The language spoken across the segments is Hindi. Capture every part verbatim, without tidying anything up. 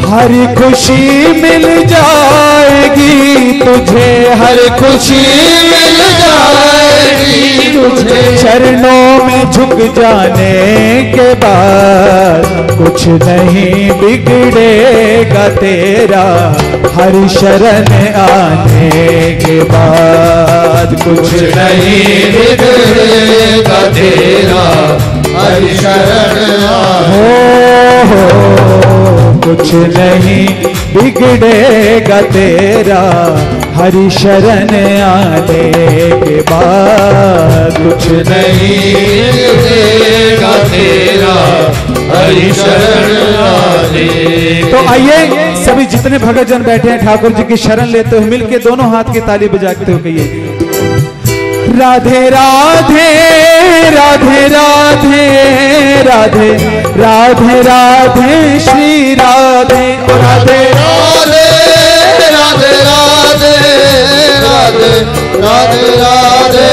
हर खुशी मिल जाएगी तुझे, हर खुशी मिल जाएगी तुझे। चरणों में झुक जाने के बाद कुछ नहीं बिगड़ेगा तेरा, हर शरण आने के बाद कुछ नहीं बिगड़ेगा तेरा, हर शरण हो हो कुछ नहीं बिगड़ेगा तेरा, हरि शरण आने के बाद कुछ नहीं बिगड़ेगा तेरा, हरि शरण आने। तो आइए सभी जितने भगत जन बैठे हैं ठाकुर जी की शरण लेते हुए मिलके दोनों हाथ की ताली बजाते हुए कहिए राधे राधे राधे राधे राधे राधे राधे श्री राधे राधे राधे राधे राधे राधे राधे राधे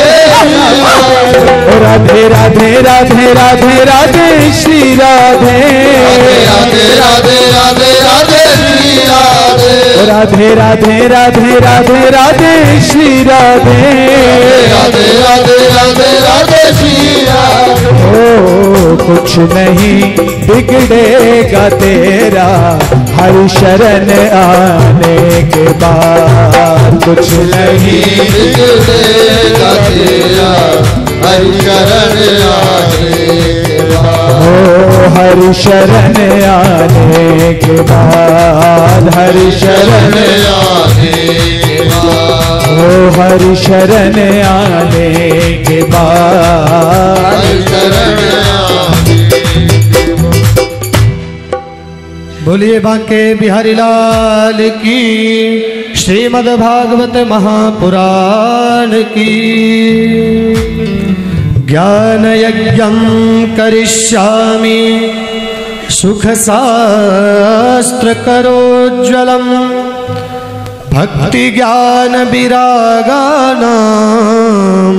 राधे राधे राधे राधे राधे श्री राधे राधे राधे राधे राधे श्री राधे राधे राधे राधे राधे राधे श्री राधे राधे राधे राधे राधे श्री राधे। ओ कुछ नहीं बिगड़ेगा तेरा, हर शरण आने के बाद कुछ नहीं बिगड़ेगा तेरा, हर शरण आने के बाद। ओ हर शरण आने के बाद, हर शरण आने के बाद, ओ हर शरण आने के बाद, हर शरण आने। बोलिए बांके बिहारी लाल की, श्रीमद् भागवत महापुराण की। ज्ञान यज्ञं करिष्यामि सुख शास्त्र करोज्ज्वलम्, भक्ति ज्ञान विरागानां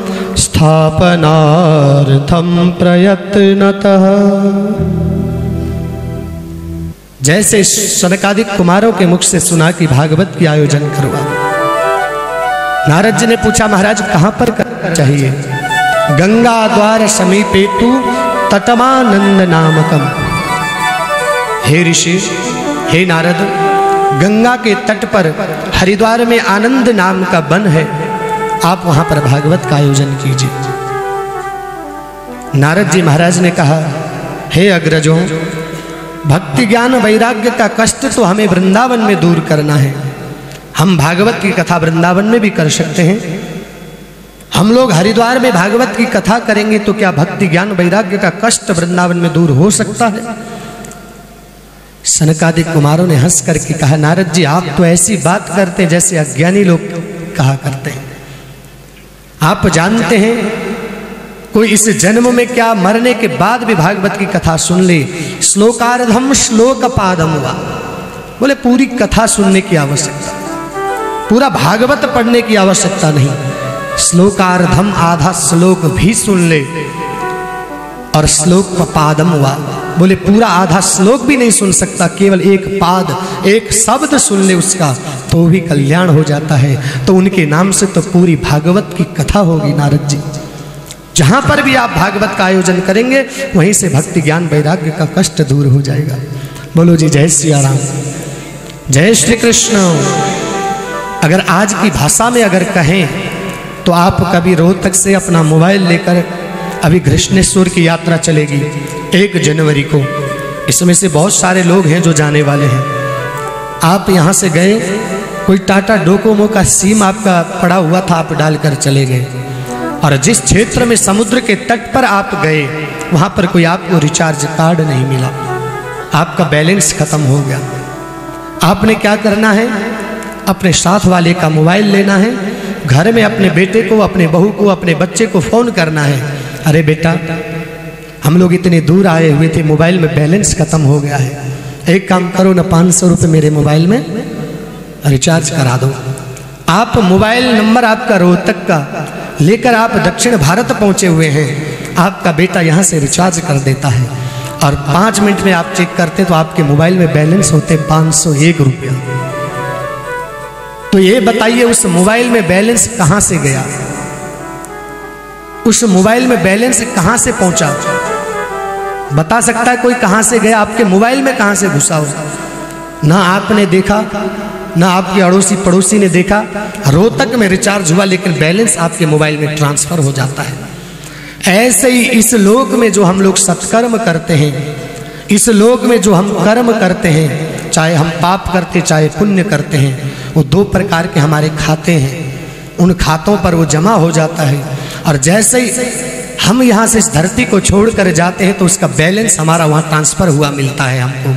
स्थापनार्थं प्रयत्नतः। जैसे सनकादिक कुमारों के मुख से सुना कि भागवत की आयोजन करवा। नारद जी ने पूछा महाराज कहाँ पर करना चाहिए? गंगा द्वार समीपे तु तटमानंद नामकम। हे ऋषि, हे नारद, गंगा के तट पर हरिद्वार में आनंद नाम का वन है, आप वहां पर भागवत का आयोजन कीजिए। नारद जी महाराज ने कहा हे अग्रजों, भक्ति ज्ञान वैराग्य का कष्ट तो हमें वृंदावन में दूर करना है। हम भागवत की कथा वृंदावन में भी कर सकते हैं। हम लोग हरिद्वार में भागवत की कथा करेंगे तो क्या भक्ति ज्ञान वैराग्य का कष्ट वृंदावन में दूर हो सकता है? सनकादिक कुमारों ने हंस करके कहा नारद जी आप तो ऐसी बात करते हैं जैसे अज्ञानी लोग कहा करते हैं। आप जानते हैं कोई इस जन्म में क्या मरने के बाद भी भागवत की कथा सुन ले, श्लोकार्धम श्लोक पादम हुआ। बोले पूरी कथा सुनने की आवश्यकता, पूरा भागवत पढ़ने की आवश्यकता नहीं, श्लोकार्धम आधा श्लोक भी सुन ले और श्लोक पादम हुआ। बोले पूरा आधा श्लोक भी नहीं सुन सकता, केवल एक पाद एक शब्द सुन ले उसका तो भी कल्याण हो जाता है। तो उनके नाम से तो पूरी भागवत की कथा होगी नारद जी। जहां पर भी आप भागवत का आयोजन करेंगे वहीं से भक्ति ज्ञान वैराग्य का कष्ट दूर हो जाएगा। बोलो जी जय श्री राम, जय श्री कृष्ण। अगर आज की भाषा में अगर कहें तो आप कभी रोहतक से अपना मोबाइल लेकर अभी घृष्णेश्वर की यात्रा चलेगी एक जनवरी को। इसमें से बहुत सारे लोग हैं जो जाने वाले हैं। आप यहाँ से गए, कोई टाटा डोकोमो का सिम आपका पड़ा हुआ था, आप डालकर चले गए और जिस क्षेत्र में समुद्र के तट पर आप गए वहाँ पर कोई आपको रिचार्ज कार्ड नहीं मिला, आपका बैलेंस खत्म हो गया। आपने क्या करना है, अपने साथ वाले का मोबाइल लेना है, घर में अपने बेटे को, अपने बहू को, अपने बच्चे को फ़ोन करना है, अरे बेटा हम लोग इतने दूर आए हुए थे, मोबाइल में बैलेंस ख़त्म हो गया है, एक काम करो ना पाँच सौ रुपये मेरे मोबाइल में रिचार्ज करा दो। आप मोबाइल नंबर आपका रोहतक का लेकर आप दक्षिण भारत पहुँचे हुए हैं, आपका बेटा यहाँ से रिचार्ज कर देता है और पाँच मिनट में आप चेक करते तो आपके मोबाइल में बैलेंस होते पाँच सौ एक रुपया। तो ये बताइए उस मोबाइल में बैलेंस कहाँ से गया, उस मोबाइल में बैलेंस कहाँ से पहुंचा? बता सकता है कोई कहाँ से गया? आपके मोबाइल में कहाँ से घुसा हो? ना आपने देखा, ना आपके अड़ोसी पड़ोसी ने देखा। रोहतक में रिचार्ज हुआ लेकिन बैलेंस आपके मोबाइल में ट्रांसफर हो जाता है। ऐसे ही इस लोक में जो हम लोग सत्कर्म करते हैं, इस लोक में जो हम कर्म करते हैं, चाहे हम पाप करते चाहे पुण्य करते हैं, वो दो प्रकार के हमारे खाते हैं। उन खातों पर वो जमा हो जाता है और जैसे ही हम यहाँ से इस धरती को छोड़कर जाते हैं तो उसका बैलेंस हमारा वहाँ ट्रांसफर हुआ मिलता है हमको।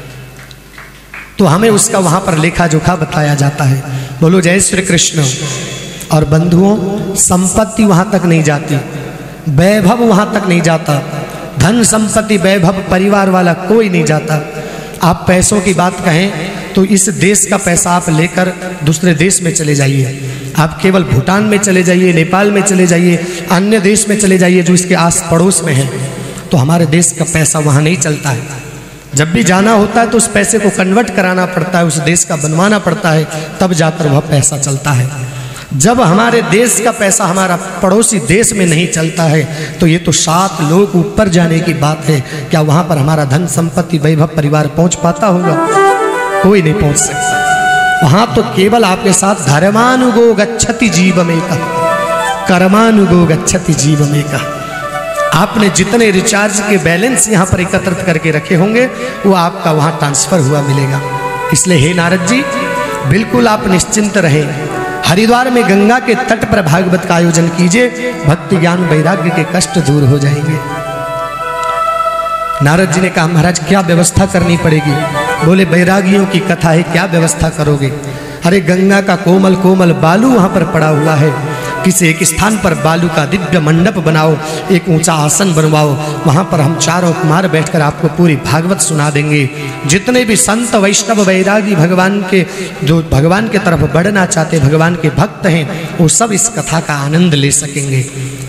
तो हमें उसका वहाँ पर लेखा जोखा बताया जाता है। बोलो जय श्री कृष्ण। और बंधुओं, संपत्ति वहाँ तक नहीं जाती, वैभव वहाँ तक नहीं जाता, धन संपत्ति वैभव परिवार वाला कोई नहीं जाता। आप पैसों की बात कहें तो इस देश का पैसा आप लेकर दूसरे देश में चले जाइए, आप केवल भूटान में चले जाइए, नेपाल में चले जाइए, अन्य देश में चले जाइए जो इसके आस पड़ोस में है, तो हमारे देश का पैसा वहाँ नहीं चलता है। जब भी जाना होता है तो उस पैसे को कन्वर्ट कराना पड़ता है, उस देश का बनवाना पड़ता है, तब जाकर वह पैसा चलता है। जब हमारे देश का पैसा हमारा पड़ोसी देश में नहीं चलता है तो ये तो सात लोग ऊपर जाने की बात है। क्या वहाँ पर हमारा धन संपत्ति वैभव परिवार पहुँच पाता होगा? कोई नहीं पहुँच सकता। वहाँ तो केवल आपके साथ धर्मानुगो गच्छति जीव में का, कर्मानुगो गच्छति जीव में का। आपने जितने रिचार्ज के बैलेंस यहाँ पर एकत्रित करके रखे होंगे वो आपका वहाँ ट्रांसफर हुआ मिलेगा। इसलिए हे नारद जी, बिल्कुल आप निश्चिंत रहें। हरिद्वार में गंगा के तट पर भागवत का आयोजन कीजिए, भक्ति ज्ञान वैराग्य के कष्ट दूर हो जाएंगे। नारद जी ने कहा महाराज क्या व्यवस्था करनी पड़ेगी? बोले वैरागियों की कथा है, क्या व्यवस्था करोगे? अरे गंगा का कोमल कोमल बालू वहाँ पर पड़ा हुआ है, किसी एक स्थान पर बालू का दिव्य मंडप बनाओ, एक ऊंचा आसन बनवाओ, वहाँ पर हम चारों कुमार बैठकर आपको पूरी भागवत सुना देंगे। जितने भी संत वैष्णव वैरागी भगवान के जो भगवान के तरफ बढ़ना चाहते, भगवान के भक्त हैं, वो सब इस कथा का आनंद ले सकेंगे।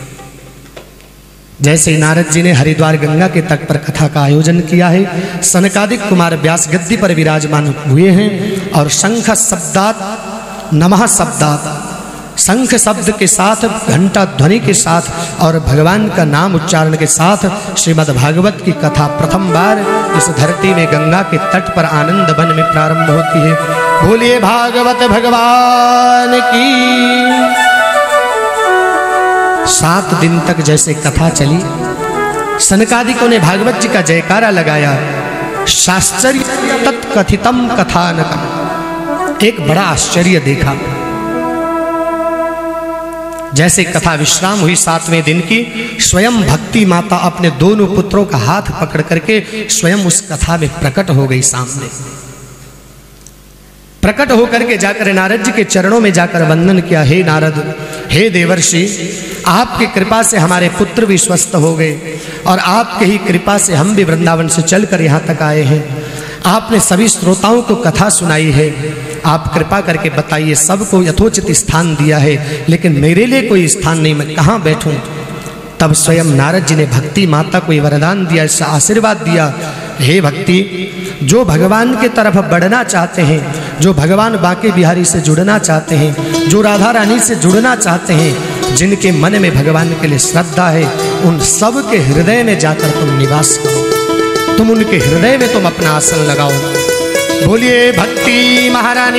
जैसे नारद जी ने हरिद्वार गंगा के तट पर कथा का आयोजन किया है, सनकादिक कुमार व्यास गद्दी पर विराजमान हुए हैं और शंख शब्दात नमः शब्दात, शंख शब्द के साथ, घंटा ध्वनि के साथ और भगवान का नाम उच्चारण के साथ श्रीमद् भागवत की कथा प्रथम बार इस धरती में गंगा के तट पर आनंद वन में प्रारंभ होती है। बोलिए भागवत भगवान की। सात दिन तक जैसे कथा चली, सनकादिकों ने भागवत जी का जयकारा लगाया। शास्त्रीय तत्कथितम कथानकम, एक बड़ा आश्चर्य देखा। जैसे कथा विश्राम हुई सातवें दिन की, स्वयं भक्ति माता अपने दोनों पुत्रों का हाथ पकड़ करके स्वयं उस कथा में प्रकट हो गई। सामने प्रकट होकर के जाकर नारद जी के चरणों में जाकर वंदन किया। हे नारद, हे देवर्षि, आपकी कृपा से हमारे पुत्र भी स्वस्थ हो गए और आपके ही कृपा से हम भी वृंदावन से चलकर यहाँ तक आए हैं। आपने सभी श्रोताओं को कथा सुनाई है, आप कृपा करके बताइए, सबको यथोचित स्थान दिया है, लेकिन मेरे लिए कोई स्थान नहीं, मैं कहाँ बैठूं? तब स्वयं नारद जी ने भक्ति माता को वरदान दिया, इसका आशीर्वाद दिया। हे भक्ति, जो भगवान के तरफ बढ़ना चाहते हैं, जो भगवान बांके बिहारी से जुड़ना चाहते हैं, जो राधा रानी से जुड़ना चाहते हैं, जिनके मन में भगवान के लिए श्रद्धा है, उन सब के हृदय में जाकर तुम निवास करो, तुम उनके हृदय में तुम अपना आसन लगाओ। बोलिए भक्ति महारानी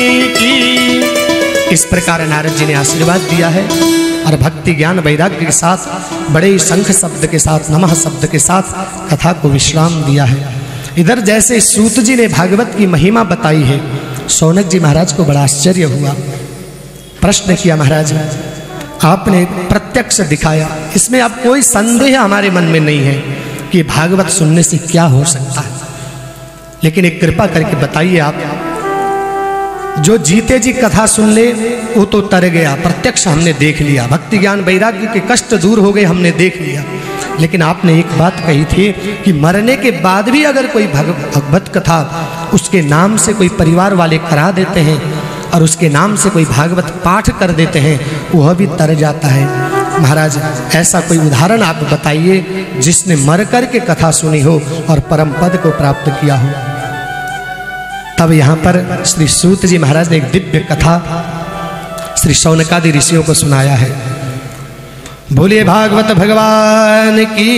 की। इस प्रकार नारद जी ने आशीर्वाद दिया है और भक्ति ज्ञान वैराग्य के साथ, बड़े शंख शब्द के साथ, नमः शब्द के साथ कथा को विश्राम दिया है। इधर जैसे सूत जी ने भागवत की महिमा बताई है, शौनक जी महाराज को बड़ा आश्चर्य हुआ। प्रश्न किया, महाराज आपने प्रत्यक्ष दिखाया, इसमें अब कोई संदेह हमारे मन में नहीं है कि भागवत सुनने से क्या हो सकता है, लेकिन एक कृपा करके बताइए आप, जो जीते जी कथा सुन ले वो तो तर गया, प्रत्यक्ष हमने देख लिया, भक्ति ज्ञान वैराग्य के कष्ट दूर हो गए, हमने देख लिया। लेकिन आपने एक बात कही थी कि मरने के बाद भी अगर कोई भगवत कथा उसके नाम से कोई परिवार वाले करा देते हैं और उसके नाम से कोई भागवत पाठ कर देते हैं, वह भी तर जाता है। महाराज ऐसा कोई उदाहरण आप बताइए जिसने मर कर के कथा सुनी हो और परम पद को प्राप्त किया हो। तब यहाँ पर श्री सूत जी महाराज ने एक दिव्य कथा श्री शौनकादि ऋषियों को सुनाया है। बोलिए भागवत भगवान की।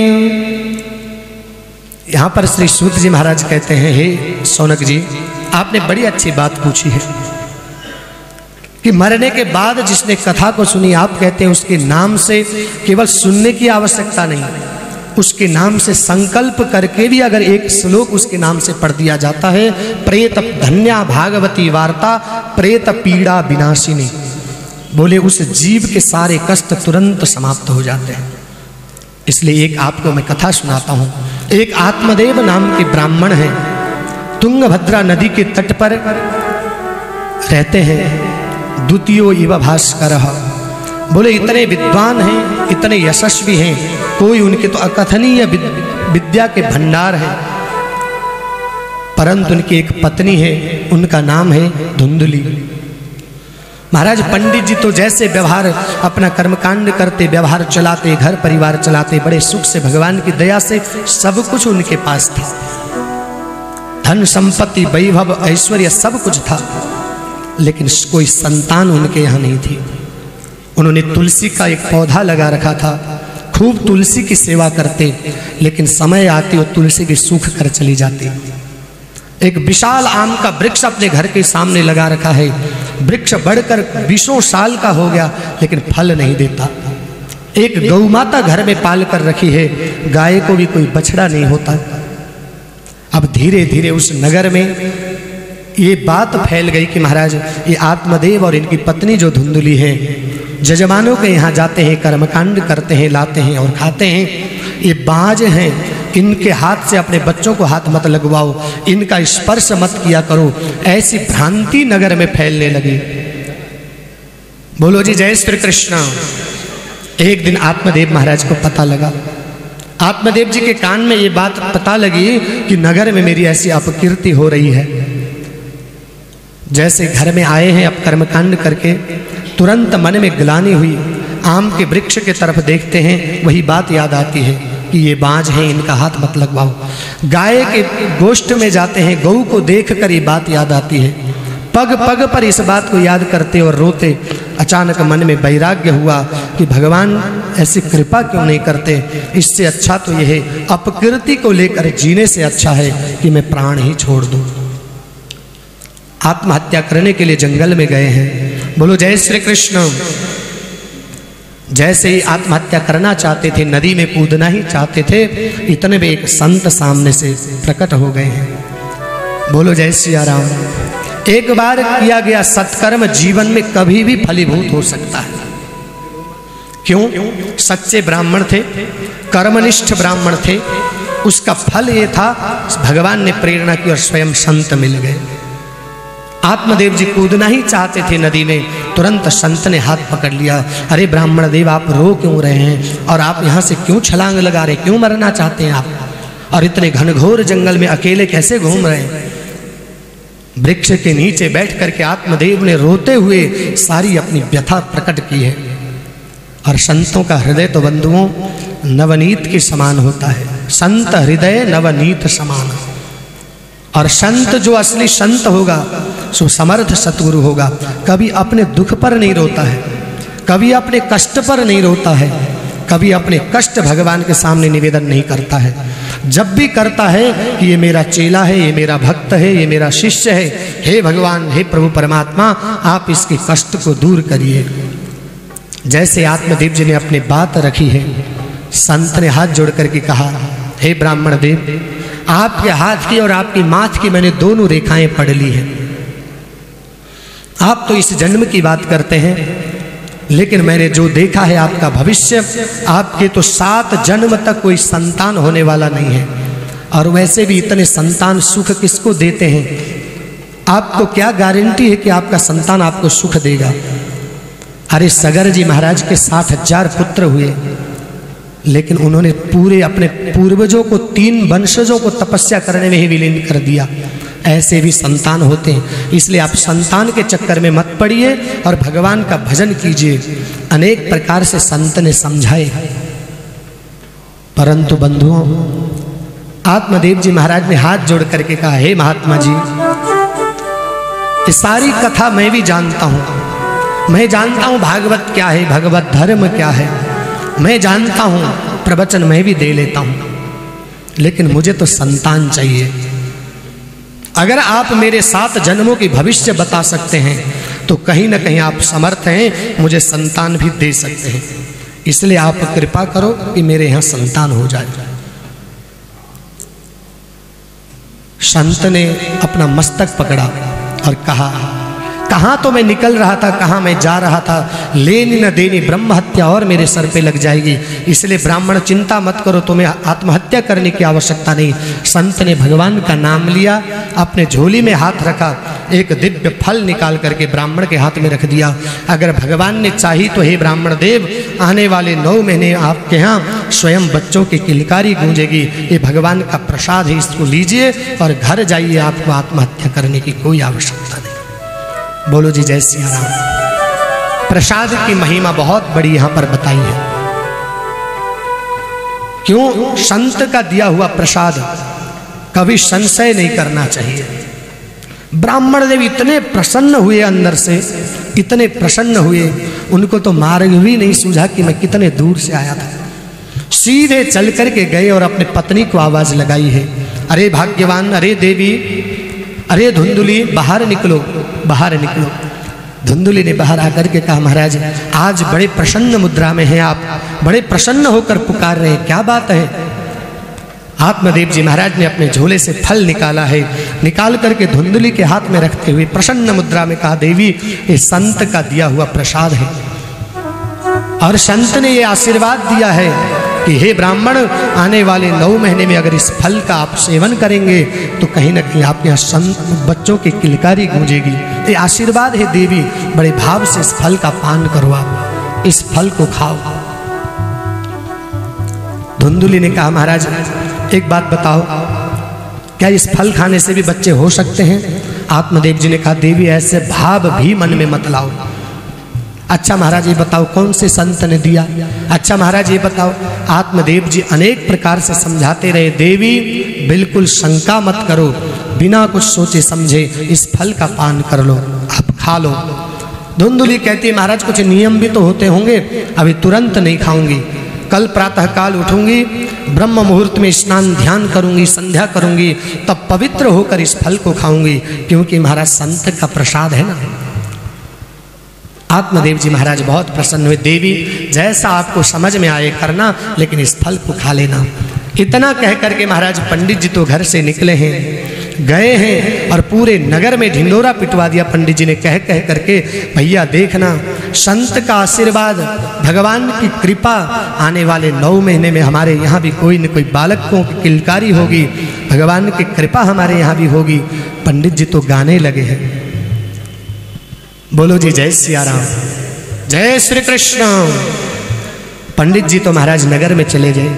यहाँ पर श्री सूत जी महाराज कहते हैं, हे शौनक जी, आपने बड़ी अच्छी बात पूछी है कि मरने के बाद जिसने कथा को सुनी, आप कहते हैं उसके नाम से केवल सुनने की आवश्यकता नहीं, उसके नाम से संकल्प करके भी अगर एक श्लोक उसके नाम से पढ़ दिया जाता है, प्रेत धन्या भागवती वार्ता प्रेत पीड़ा विनाशिनी, बोले उस जीव के सारे कष्ट तुरंत समाप्त हो जाते हैं। इसलिए एक आपको मैं कथा सुनाता हूँ। एक आत्मदेव नाम के ब्राह्मण हैं, तुंगभद्रा नदी के तट पर रहते हैं। द्वितीयो इव भास्कर, बोले इतने विद्वान हैं, इतने यशस्वी हैं, कोई उनके तो अकथनीय विद्या के भंडार हैं। परंतु उनकी एक पत्नी है, उनका नाम है धुंधली। महाराज पंडित जी तो जैसे व्यवहार अपना कर्मकांड करते, व्यवहार चलाते, घर परिवार चलाते, बड़े सुख से, भगवान की दया से सब कुछ उनके पास था, धन संपत्ति वैभव ऐश्वर्य सब कुछ था, लेकिन कोई संतान उनके यहाँ नहीं थी। उन्होंने तुलसी का एक पौधा लगा रखा था, खूब तुलसी की सेवा करते, लेकिन समय आते वो तुलसी भी सूख कर चली जाती। एक विशाल आम का वृक्ष अपने घर के सामने लगा रखा है, वृक्ष बढ़कर बीसों साल का हो गया लेकिन फल नहीं देता। एक गौ माता घर में पाल कर रखी है, गाय को भी कोई बछड़ा नहीं होता। अब धीरे धीरे उस नगर में ये बात फैल गई कि महाराज ये आत्मदेव और इनकी पत्नी जो धुंधली है, जजमानों के यहाँ जाते हैं, कर्मकांड करते हैं, लाते हैं और खाते हैं। ये बाज हैं, इनके हाथ से अपने बच्चों को हाथ मत लगवाओ, इनका स्पर्श मत किया करो, ऐसी भ्रांति नगर में फैलने लगी। बोलो जी जय श्री कृष्ण। एक दिन आत्मदेव महाराज को पता लगा, आत्मदेव जी के कान में ये बात पता लगी कि नगर में मेरी ऐसी अपकीर्ति हो रही है। जैसे घर में आए हैं अब कर्मकांड करके, तुरंत मन में ग्लानि हुई, आम के वृक्ष के तरफ देखते हैं, वही बात याद आती है कि ये बाज हैं, इनका हाथ मत लगवाओ। गाय के गोष्ठ में जाते हैं, गऊ को देखकर ये बात याद आती है, पग पग पर इस बात को याद करते और रोते। अचानक मन में वैराग्य हुआ कि भगवान ऐसी कृपा क्यों नहीं करते, इससे अच्छा तो यह है अपकीर्ति को लेकर जीने से अच्छा है कि मैं प्राण ही छोड़ दूं। आत्महत्या करने के लिए जंगल में गए हैं। बोलो जय श्री कृष्ण। जैसे ही आत्महत्या करना चाहते थे, नदी में कूदना ही चाहते थे, इतने में एक संत सामने से प्रकट हो गए हैं। बोलो जय सिया राम। एक बार किया गया सत्कर्म जीवन में कभी भी फलीभूत हो सकता है। क्यों? सच्चे ब्राह्मण थे, कर्मनिष्ठ ब्राह्मण थे, उसका फल ये था भगवान ने प्रेरणा की और स्वयं संत मिल गए। आत्मदेव जी कूदना ही चाहते थे नदी में, तुरंत संत ने हाथ पकड़ लिया। अरे ब्राह्मण देव, आप रो क्यों रहे हैं और आप यहाँ से क्यों छलांग लगा रहे, क्यों मरना चाहते हैं आप, और इतने घनघोर जंगल में अकेले कैसे घूम रहे हैं? वृक्ष के नीचे बैठ करके आत्मदेव ने रोते हुए सारी अपनी व्यथा प्रकट की है। और संतों का हृदय तो बंधुओं नवनीत के समान होता है, संत हृदय नवनीत समान। और संत जो असली संत होगा सो समर्थ सतगुरु होगा, कभी अपने दुख पर नहीं रोता है, कभी अपने कष्ट पर नहीं रोता है, कभी अपने कष्ट भगवान के सामने निवेदन नहीं करता है। जब भी करता है कि ये मेरा चेला है, ये मेरा भक्त है, ये मेरा शिष्य है, हे भगवान, हे प्रभु परमात्मा, आप इसके कष्ट को दूर करिए। जैसे आत्मदेव जी ने अपनी बात रखी है, संत ने हाथ जोड़ करके कहा, हे ब्राह्मण देव, आपके हाथ की और आपकी माथ की मैंने दोनों रेखाएं पढ़ ली हैं। आप तो इस जन्म की बात करते हैं, लेकिन मैंने जो देखा है आपका भविष्य, आपके तो सात जन्म तक कोई संतान होने वाला नहीं है। और वैसे भी इतने संतान सुख किसको देते हैं? आपको क्या गारंटी है कि आपका संतान आपको सुख देगा? अरे सगर जी महाराज के साठ हजार पुत्र हुए, लेकिन उन्होंने पूरे अपने पूर्वजों को, तीन वंशजों को तपस्या करने में ही विलीन कर दिया। ऐसे भी संतान होते हैं। इसलिए आप संतान के चक्कर में मत पड़िए और भगवान का भजन कीजिए। अनेक प्रकार से संत ने समझाए, परंतु बंधुओं, आत्मदेव जी महाराज ने हाथ जोड़ करके कहा, हे महात्मा जी, ये सारी कथा मैं भी जानता हूँ, मैं जानता हूँ भागवत क्या है, भगवत धर्म क्या है, मैं जानता हूँ, प्रवचन मैं भी दे लेता हूँ, लेकिन मुझे तो संतान चाहिए। अगर आप मेरे सात जन्मों की भविष्य बता सकते हैं तो कहीं ना कहीं आप समर्थ हैं, मुझे संतान भी दे सकते हैं। इसलिए आप कृपा करो कि मेरे यहाँ संतान हो जाए। संत ने अपना मस्तक पकड़ा और कहा, कहाँ तो मैं निकल रहा था, कहाँ मैं जा रहा था, लेनी न देनी ब्रह्म हत्या और मेरे सर पे लग जाएगी। इसलिए ब्राह्मण चिंता मत करो, तुम्हें आत्महत्या करने की आवश्यकता नहीं। संत ने भगवान का नाम लिया, अपने झोली में हाथ रखा, एक दिव्य फल निकाल करके ब्राह्मण के हाथ में रख दिया। अगर भगवान ने चाही तो हे ब्राह्मण देव, आने वाले नौ महीने आपके यहाँ स्वयं बच्चों की किलकारी गूंजेगी। ये भगवान का प्रसाद है, इसको लीजिए और घर जाइए, आपको आत्महत्या करने की कोई आवश्यकता नहीं। बोलो जी जय सिया राम। प्रसाद की महिमा बहुत बड़ी यहां पर बताई है। क्यों? संत का दिया हुआ प्रसाद कभी संशय नहीं करना चाहिए। ब्राह्मण देव इतने प्रसन्न हुए, अंदर से इतने प्रसन्न हुए, उनको तो मार्ग भी नहीं सूझा कि मैं कितने दूर से आया था। सीधे चल करके गए और अपने पत्नी को आवाज लगाई है, अरे भाग्यवान, अरे देवी, अरे धुंधुली, बाहर निकलो, बाहर निकलो। धुंधुली ने बाहर आकर के कहा, महाराज आज बड़े प्रसन्न मुद्रा में हैं आप, बड़े प्रसन्न होकर पुकार रहे हैं, क्या बात है? आत्मदेव जी महाराज ने अपने झोले से फल निकाला है, निकाल करके धुंधुली के हाथ में रखते हुए प्रसन्न मुद्रा में कहा, देवी ये संत का दिया हुआ प्रसाद है और संत ने ये आशीर्वाद दिया है कि हे ब्राह्मण, आने वाले नौ महीने में अगर इस फल का आप सेवन करेंगे तो कहीं ना कहीं आपके यहाँ संत बच्चों की किलकारी गूंजेगी। ये आशीर्वाद है देवी, बड़े भाव से इस फल का पान करो, आप इस फल को खाओ। धुंधुली ने कहा, महाराज एक बात बताओ, क्या इस फल खाने से भी बच्चे हो सकते हैं? आत्मदेव जी ने कहा, देवी ऐसे भाव भी मन में मत लाओ। अच्छा महाराज ये बताओ कौन से संत ने दिया? अच्छा महाराज ये बताओ। आत्मदेव जी अनेक प्रकार से समझाते रहे, देवी बिल्कुल शंका मत करो, बिना कुछ सोचे समझे इस फल का पान कर लो, आप खा लो। धुंधुली कहती है, महाराज कुछ नियम भी तो होते होंगे, अभी तुरंत नहीं खाऊंगी, कल प्रातः काल उठूंगी, ब्रह्म मुहूर्त में स्नान ध्यान करूंगी, संध्या करूंगी, तब पवित्र होकर इस फल को खाऊंगी, क्योंकि महाराज संत का प्रसाद है ना। आत्मदेव जी महाराज बहुत प्रसन्न हुए, देवी जैसा आपको समझ में आए करना, लेकिन इस फल को खा लेना। इतना कह करके महाराज पंडित जी तो घर से निकले हैं, गए हैं और पूरे नगर में ढिंडोरा पिटवा दिया पंडित जी ने, कह कह करके, भैया देखना संत का आशीर्वाद, भगवान की कृपा, आने वाले नौ महीने में हमारे यहाँ भी कोई न कोई बालकों की किलकारी होगी, भगवान की कृपा हमारे यहाँ भी होगी। पंडित जी तो गाने लगे हैं, बोलो जी जय सिया राम, जय श्री कृष्ण। पंडित जी तो महाराज नगर में चले गए।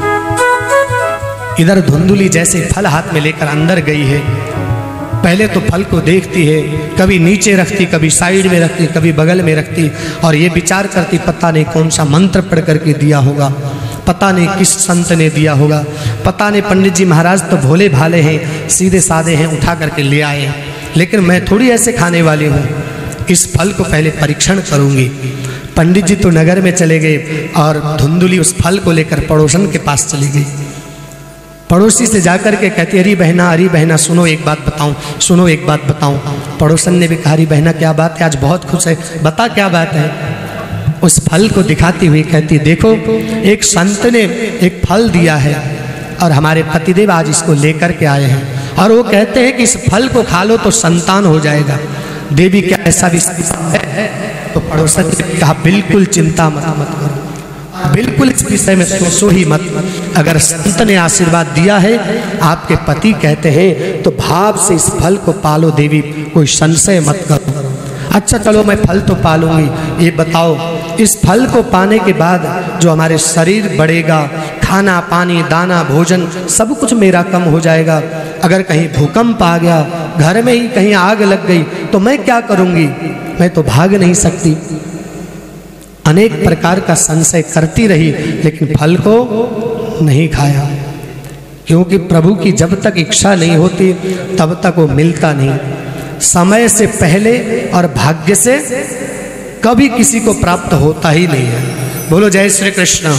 इधर धुंधुली जैसे फल हाथ में लेकर अंदर गई है, पहले तो फल को देखती है, कभी नीचे रखती, कभी साइड में रखती, कभी बगल में रखती, और ये विचार करती पता नहीं कौन सा मंत्र पढ़ करके दिया होगा, पता नहीं किस संत ने दिया होगा, पता नहीं। पंडित जी महाराज तो भोले भाले हैं, सीधे साधे हैं, उठा करके ले आए, लेकिन मैं थोड़ी ऐसे खाने वाली हूँ, इस फल को पहले परीक्षण करूंगी। पंडित जी तो नगर में चले गए और धुंधुली उस फल को लेकर पड़ोसन के पास चली गई। पड़ोसी से जाकर के कहती, अरे बहना, अरे बहना सुनो एक बात बताऊं, सुनो एक बात बताऊं। पड़ोसन ने भी कहा, अरे बहना क्या बात है, आज बहुत खुश है, बता क्या बात है। उस फल को दिखाती हुई कहती, देखो एक संत ने एक फल दिया है और हमारे पतिदेव आज इसको लेकर के आए हैं, और वो कहते हैं कि इस फल को खा लो तो संतान हो जाएगा। देवी क्या ऐसा भी है? तो पड़ोसन ने कहा, बिल्कुल चिंता मत मत करो, बिल्कुल इस विषय में सोचो ही मत। अगर संत ने आशीर्वाद दिया है, आपके पति कहते हैं, तो भाव से इस फल को पालो देवी, कोई संशय मत करो। अच्छा चलो मैं फल तो पालूंगी, ये बताओ इस फल को पाने के बाद जो हमारे शरीर बढ़ेगा, खाना पानी दाना भोजन सब कुछ मेरा कम हो जाएगा। अगर कहीं भूकंप आ गया, घर में ही कहीं आग लग गई तो मैं क्या करूंगी? मैं तो भाग नहीं सकती। अनेक प्रकार का संशय करती रही, लेकिन फल को नहीं खाया, क्योंकि प्रभु की जब तक इच्छा नहीं होती तब तक वो मिलता नहीं। समय से पहले और भाग्य से कभी किसी को प्राप्त होता ही नहीं है। बोलो जय श्री कृष्ण।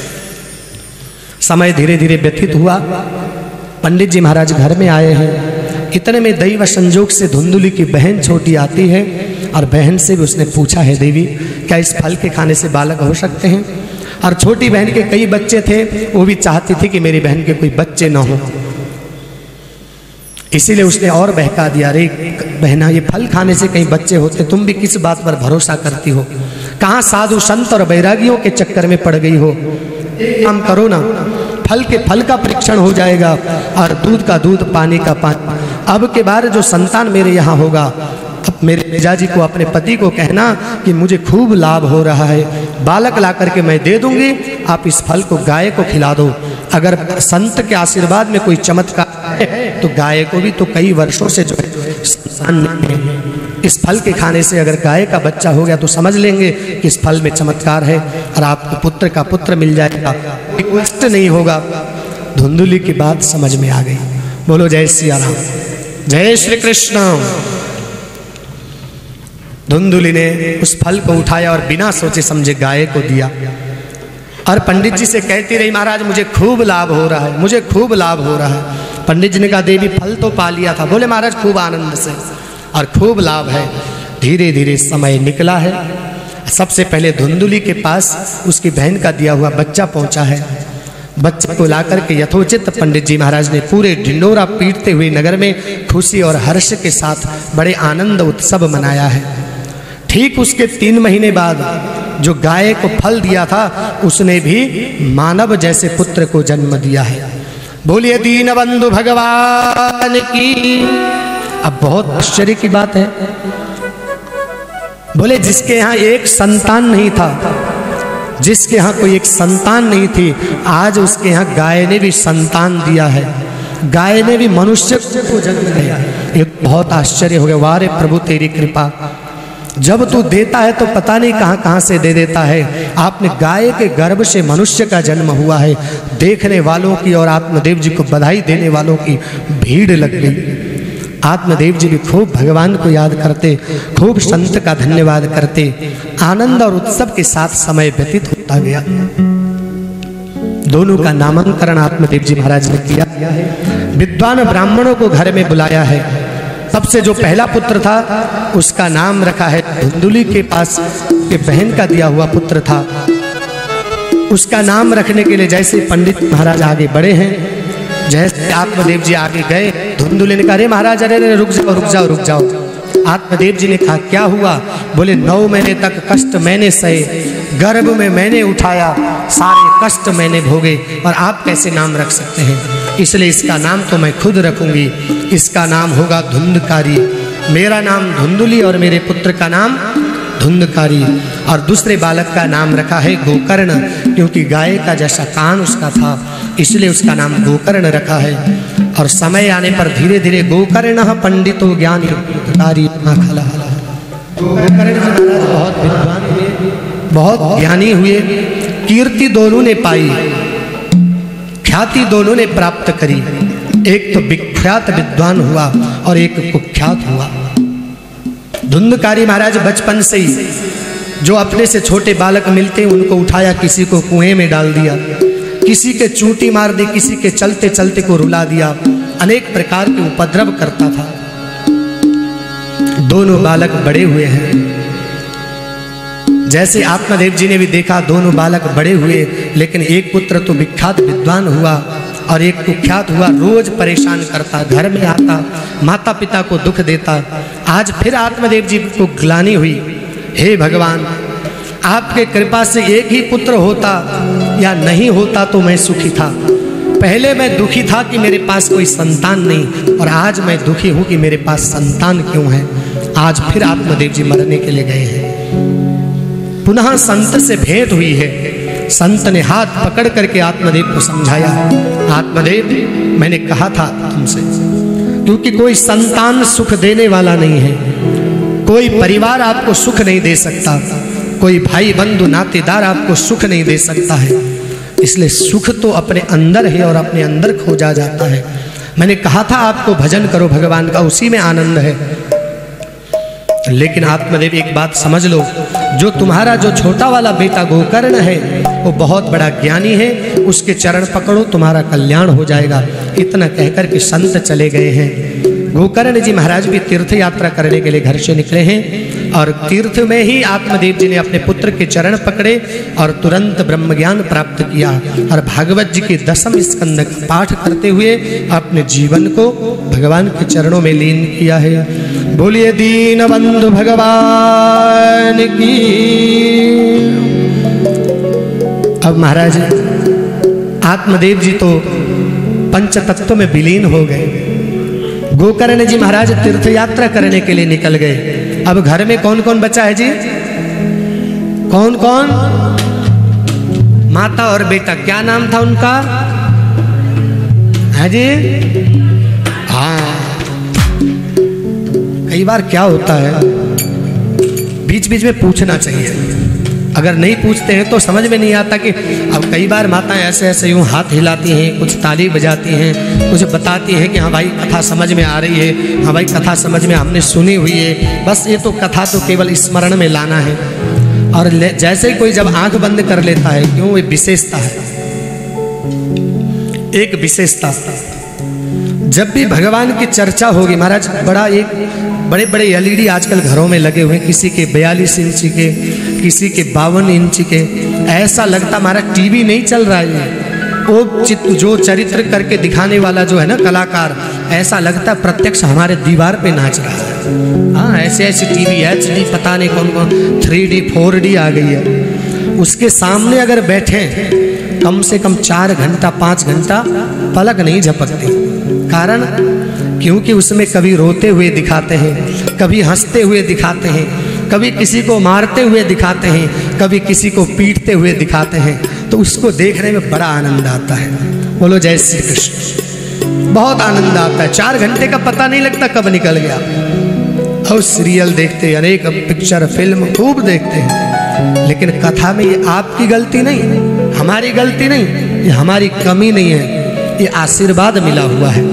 समय धीरे धीरे व्यतीत हुआ। पंडित जी महाराज घर में आए हैं। इतने में दैव संजोग से धुंधुली की बहन छोटी आती है और बहन से भी उसने पूछा है, देवी क्या इस फल के खाने से बालक हो सकते हैं? और छोटी बहन के कई बच्चे थे, वो भी चाहती थी कि मेरी बहन के कोई बच्चे न हो, इसीलिए उसने और बहका दिया, अरे बहना ये फल खाने से कहीं बच्चे होते, तुम भी किस बात पर भरोसा करती हो? कहाँ साधु संत और बैरागियों के चक्कर में पड़ गई हो? काम करो ना, फल के फल का परीक्षण हो जाएगा और दूध का दूध पानी का पानी। अब के बार जो संतान मेरे यहाँ होगा, अब मेरे मेजाजी को अपने पति को कहना कि मुझे खूब लाभ हो रहा है, बालक ला करके मैं दे दूंगी, आप इस फल को गाय को खिला दो। अगर संत के आशीर्वाद में कोई चमत्कार है तो गाय को भी तो कई वर्षों से जो है संतान नहीं है। इस फल के खाने से अगर गाय का बच्चा हो गया तो समझ लेंगे कि इस फल में चमत्कार है और आपको पुत्र का पुत्र मिल जाएगा, कष्ट नहीं होगा। धुंधुली की बात समझ में आ गई। बोलो जय सिया राम, जय श्री कृष्ण। धुंधुली ने उस फल को उठाया और बिना सोचे समझे गाय को दिया और पंडित जी से कहती रही, महाराज मुझे खूब लाभ हो रहा है, मुझे खूब लाभ हो रहा है। पंडित जी ने कहा, देवी फल तो पा लिया था। बोले महाराज खूब आनंद से और खूब लाभ है। धीरे धीरे समय निकला है। सबसे पहले धुंधुली के पास उसकी बहन का दिया हुआ बच्चा पहुंचा है। बच्चे को लाकर के यथोचित पंडित जी महाराज ने पूरे ढिंडोरा पीटते हुए नगर में खुशी और हर्ष के साथ बड़े आनंद उत्सव मनाया है। ठीक उसके तीन महीने बाद जो गाय को फल दिया था उसने भी मानव जैसे पुत्र को जन्म दिया है। बोलिए दीन बंधु भगवान की। अब बहुत आश्चर्य की बात है, बोले जिसके यहाँ एक संतान नहीं था, जिसके यहाँ कोई एक संतान नहीं थी, आज उसके यहाँ गाय ने भी संतान दिया है, गाय ने भी मनुष्य को जन्म दिया। ये बहुत आश्चर्य हो गया। वाह रे प्रभु तेरी कृपा, जब तू देता है तो पता नहीं कहां कहां से दे देता है। आपने गाय के गर्भ से मनुष्य का जन्म हुआ है। देखने वालों की और आत्मदेव जी को बधाई देने वालों की भीड़ लग गई। आत्मदेव जी भी खूब भगवान को याद करते, खूब संत का धन्यवाद करते। आनंद और उत्सव के साथ समय व्यतीत होता गया। दोनों का नामकरण आत्मदेव जी महाराज ने किया है। विद्वान ब्राह्मणों को घर में बुलाया है। सबसे जो पहला पुत्र था उसका नाम रखा है, धुंधुली के पास के बहन का दिया हुआ पुत्र था। उसका नाम रखने के लिए जैसे पंडित महाराज आगे बढ़े हैं, जैसे आत्मदेव जी आगे गए, धुंधुली ने कहा, अरे महाराज अरे रुक जाओ रुक जाओ रुक जाओ। आत्मदेव जी ने कहा, क्या हुआ? बोले नौ महीने तक कष्ट मैंने सहे, गर्भ में मैंने उठाया, सारे कष्ट मैंने भोगे और आप कैसे नाम रख सकते हैं? इसलिए इसका नाम तो मैं खुद रखूंगी। इसका नाम होगा धुंधकारी। मेरा नाम धुंधुली और मेरे पुत्र का नाम धुंधकारी। और दूसरे बालक का नाम रखा है गोकर्ण, क्योंकि गाय का जैसा कान उसका था इसलिए उसका नाम गोकर्ण रखा है। और समय आने पर धीरे धीरे गोकर्ण पंडितो ज्ञानी गोकर्ण बहुत विद्वान हुए, बहुत ज्ञानी हुए। कीर्ति दोनों ने पाई, ख्याति दोनों ने प्राप्त करी। एक तो विख्यात विद्वान हुआ और एक कुख्यात हुआ। धुंधकारी महाराज बचपन से ही जो अपने से छोटे बालक मिलते उनको उठाया, किसी को कुएं में डाल दिया, किसी के चूंटी मार दी, किसी के चलते चलते को रुला दिया, अनेक प्रकार के उपद्रव करता था। दोनों बालक बड़े हुए हैं। जैसे आत्मदेव जी ने भी देखा दोनों बालक बड़े हुए, लेकिन एक पुत्र तो विख्यात विद्वान हुआ और एक कुख्यात हुआ। रोज परेशान करता, घर में आता, माता पिता को दुख देता। आज फिर आत्मदेव जी को ग्लानि हुई, हे भगवान आपके कृपा से एक ही पुत्र होता या नहीं होता तो मैं सुखी था। पहले मैं दुखी था कि मेरे पास कोई संतान नहीं, और आज मैं दुखी हूं कि मेरे पास संतान क्यों है। आज फिर आत्मदेव जी मरने के लिए गए हैं। पुनः संत से भेंट हुई है। संत ने हाथ पकड़ करके आत्मदेव को समझाया, आत्मदेव मैंने कहा था तुमसे, क्योंकि कोई संतान सुख देने वाला नहीं है, कोई परिवार आपको सुख नहीं दे सकता, कोई भाई बंधु नातेदार आपको सुख नहीं दे सकता है, इसलिए सुख तो अपने अंदर है और अपने अंदर खोजा जाता है। मैंने कहा था आपको भजन करो भगवान का, उसी में आनंद है। लेकिन आत्मदेव एक बात समझ लो, जो तुम्हारा जो छोटा वाला बेटा गोकर्ण है वो बहुत बड़ा ज्ञानी है, उसके चरण पकड़ो तुम्हारा कल्याण हो जाएगा। इतना कहकर के संत चले गए हैं। गोकर्ण जी महाराज भी तीर्थ यात्रा करने के लिए घर से निकले हैं और तीर्थ में ही आत्मदेव जी ने अपने पुत्र के चरण पकड़े और तुरंत ब्रह्म ज्ञान प्राप्त किया और भागवत जी के दसम स्कंद का पाठ करते हुए अपने जीवन को भगवान के चरणों में लीन किया है। बोलिए दीन बंधु भगवान की। अब महाराज आत्मदेव जी तो पंच तत्व में विलीन हो गए। गोकर्ण जी महाराज तीर्थ यात्रा करने के लिए निकल गए। अब घर में कौन कौन बचा है जी? कौन कौन? माता और बेटा। क्या नाम था उनका? है जी? हाँ, कई बार क्या होता है बीच बीच में पूछना चाहिए, अगर नहीं पूछते हैं तो समझ में नहीं आता कि अब कई बार माताएं ऐसे ऐसे यूँ हाथ हिलाती हैं, कुछ ताली बजाती हैं, कुछ बताती हैं कि हाँ भाई कथा समझ में आ रही है, हाँ भाई कथा समझ में हमने सुनी हुई है, बस ये तो कथा तो केवल स्मरण में लाना है। और जैसे ही कोई जब आंख बंद कर लेता है, क्यों? ये विशेषता है, एक विशेषता। जब भी भगवान की चर्चा होगी महाराज, बड़ा एक बड़े बड़े एलईडी आजकल घरों में लगे हुए हैं, किसी के बयालीस इंच के, किसी के बावन इंच के, ऐसा लगता महाराज टीवी नहीं चल रहा है। वो चित्र जो चरित्र करके दिखाने वाला जो है ना कलाकार, ऐसा लगता है प्रत्यक्ष हमारे दीवार पे नाच रहा है। हाँ, ऐसे ऐसे टीवी एच डी पता नहीं कौन कौन थ्री डी फोर डी आ गई है। उसके सामने अगर बैठे कम से कम चार घंटा पाँच घंटा पलक नहीं झपकती। कारण क्योंकि उसमें कभी रोते हुए दिखाते हैं, कभी हंसते हुए दिखाते हैं, कभी किसी को मारते हुए दिखाते हैं, कभी किसी को पीटते हुए दिखाते हैं, तो उसको देखने में बड़ा आनंद आता है। बोलो जय श्री कृष्ण। बहुत आनंद आता है, चार घंटे का पता नहीं लगता कब निकल गया। और सीरियल देखते हैं, अनेक पिक्चर फिल्म खूब देखते हैं, लेकिन कथा में ये आपकी गलती नहीं, हमारी गलती नहीं, ये हमारी कमी नहीं है, ये आशीर्वाद मिला हुआ है।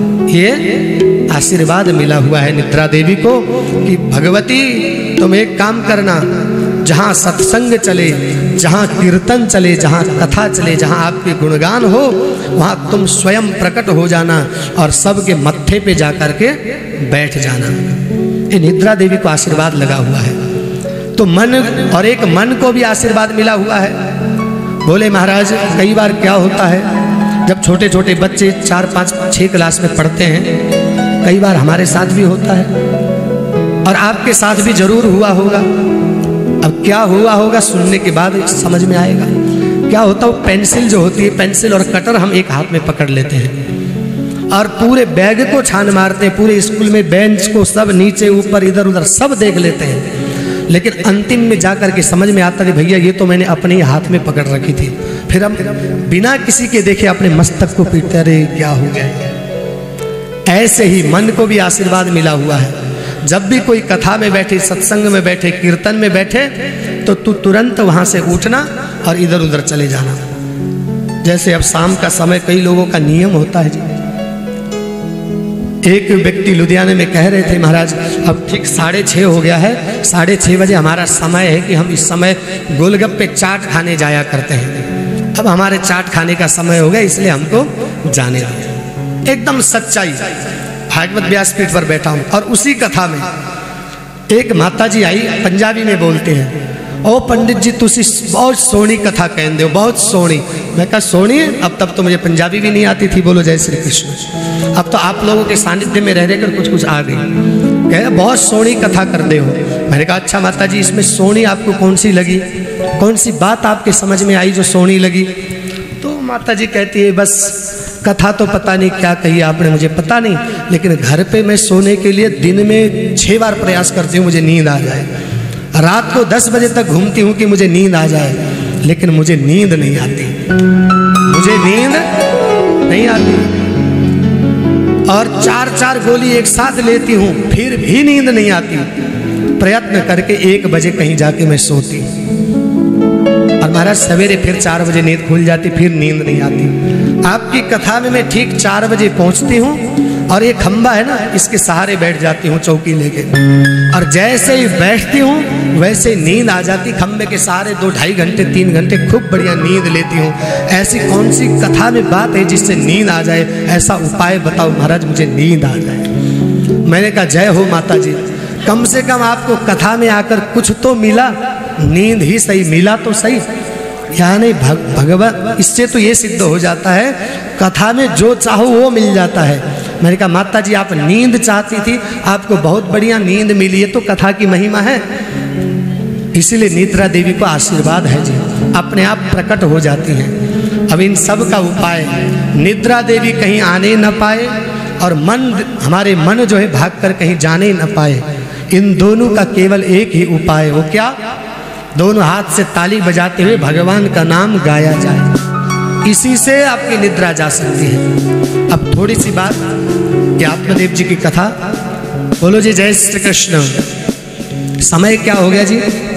ये आशीर्वाद मिला हुआ है निद्रा देवी को कि भगवती तुम एक काम करना, जहाँ सत्संग चले, जहाँ कीर्तन चले, जहाँ कथा चले, जहाँ आपके गुणगान हो, वहाँ तुम स्वयं प्रकट हो जाना और सबके मत्थे पे जा कर के बैठ जाना। ये निद्रा देवी को आशीर्वाद लगा हुआ है। तो मन और एक मन को भी आशीर्वाद मिला हुआ है। बोले महाराज कई बार क्या होता है, जब छोटे छोटे बच्चे चार पाँच छः क्लास में पढ़ते हैं, कई बार हमारे साथ भी होता है और आपके साथ भी जरूर हुआ होगा। अब क्या हुआ होगा सुनने के बाद समझ में आएगा। क्या होता है, वो पेंसिल जो होती है, पेंसिल और कटर हम एक हाथ में पकड़ लेते हैं और पूरे बैग को छान मारते हैं, पूरे स्कूल में बेंच को सब नीचे ऊपर इधर उधर सब देख लेते हैं, लेकिन अंतिम में जाकर के समझ में आता है भैया ये तो मैंने अपने ही हाथ में पकड़ रखी थी। फिर हम बिना किसी के देखे अपने मस्तक को पीटते, अरे क्या हो गया। ऐसे ही मन को भी आशीर्वाद मिला हुआ है। जब भी कोई कथा में बैठे, सत्संग में बैठे, कीर्तन में बैठे, तो तू तुरंत वहां से उठना और इधर उधर चले जाना। जैसे अब शाम का समय कई लोगों का नियम होता है जी। एक व्यक्ति लुधियाने में कह रहे थे महाराज अब ठीक साढ़े छः हो गया है, साढ़े छः बजे हमारा समय है कि हम इस समय गोलगप्पे चाट खाने जाया करते हैं। अब हमारे चाट खाने का समय हो गया, इसलिए हमको जाने दें। एकदम सच्चाई। भागवत व्यासपीठ पर बैठा हूँ और उसी कथा में एक माता जी आई, पंजाबी में बोलते हैं, ओ पंडित जी तुसी बहुत सोहनी कथा कहते हो, बहुत सोहनी। मैं कहा सोहनी? अब तब तो मुझे पंजाबी भी नहीं आती थी। बोलो जय श्री कृष्ण। अब तो आप लोगों के सानिध्य में रह रहकर कुछ कुछ आ गई। कह बहुत सोहनी कथा करते हो। मैंने कहा अच्छा माता जी, इसमें सोहनी आपको कौन सी लगी, कौन सी बात आपके समझ में आई जो सोहनी लगी? तो माता जी कहती है बस कथा तो पता नहीं क्या कही आपने, मुझे पता नहीं, लेकिन घर पे मैं सोने के लिए दिन में छः बार प्रयास करती हूँ मुझे नींद आ जाए। रात को दस बजे तक घूमती हूँ कि मुझे नींद आ जाए, लेकिन मुझे नींद नहीं आती, मुझे नींद नहीं आती। और चार चार गोली एक साथ लेती हूँ, फिर भी नींद नहीं आती। प्रयत्न करके एक बजे कहीं जाके मैं सोती हूँ, और महाराज सवेरे फिर चार बजे नींद खुल जाती, फिर नींद नहीं आती। आपकी कथा में मैं ठीक चार बजे पहुंचती हूँ, और ये खंबा है ना, इसके सहारे बैठ जाती हूँ चौकी लेके, और जैसे ही बैठती हूँ वैसे नींद आ जाती। खंबे के सहारे दो ढाई घंटे तीन घंटे खूब बढ़िया नींद लेती हूँ। ऐसी कौन सी कथा में बात है जिससे नींद आ जाए? ऐसा उपाय बताओ महाराज, मुझे नींद आ जाए। मैंने कहा जय हो माता जी, कम से कम आपको कथा में आकर कुछ तो मिला, नींद ही सही मिला तो सही। यानी भगवान, इससे तो ये सिद्ध हो जाता है कथा में जो चाहो वो मिल जाता है। मैंने कहा माता जी आप नींद चाहती थी, आपको बहुत बढ़िया नींद मिली है, तो कथा की महिमा है। इसीलिए निद्रा देवी को आशीर्वाद है जी, अपने आप प्रकट हो जाती हैं। अब इन सब का उपाय, निद्रा देवी कहीं आने न पाए और मन, हमारे मन जो है भाग कर कहीं जाने न पाए, इन दोनों का केवल एक ही उपाय हो, क्या? दोनों हाथ से ताली बजाते हुए भगवान का नाम गाया जाए, इसी से आपकी निद्रा जा सकती है। अब थोड़ी सी बात कि आत्मदेव जी की कथा, बोलो जी जय श्री कृष्ण। समय क्या हो गया जी?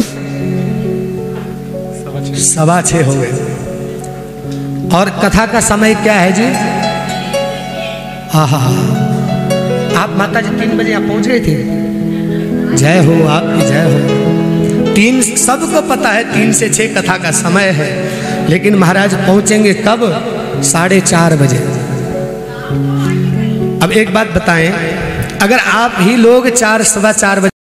सवा छः हो गए। और कथा का समय क्या है जी? हाँ हाँ आप माता जी तीन बजे यहाँ पहुँच गए थे। जय हो, आपकी जय हो। तीन, सबको पता है तीन से छः कथा का समय है, लेकिन महाराज पहुँचेंगे कब? साढ़े चार बजे। अब एक बात बताएं, अगर आप ही लोग चार सवा चार बजे